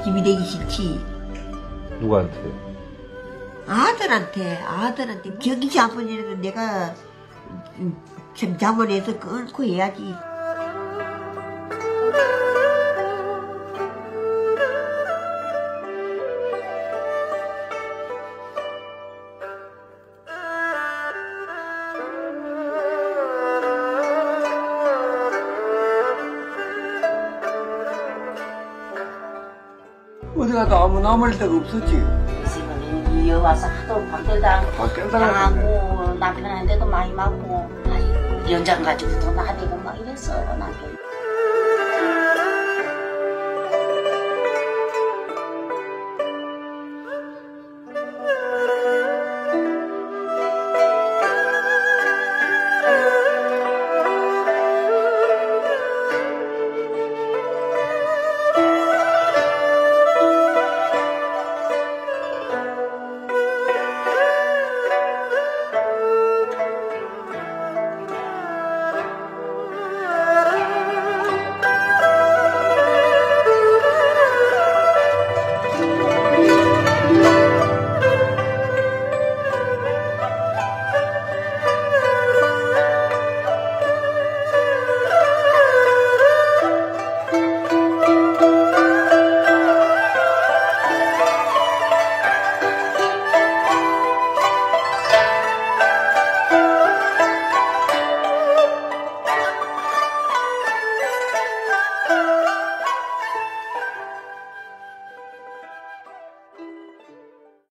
집이 되기 싫지. 누구한테? 아들한테 경기치 아픈 일에도 내가 참 자문해서 끊고 해야지. 어디 가도 아무 남을 데가 없었지. 지금 이어 와서 하도 밤들다 당하고 남편한테도 많이 맞고 연장 가지고도 나대고 막 이랬어 남편.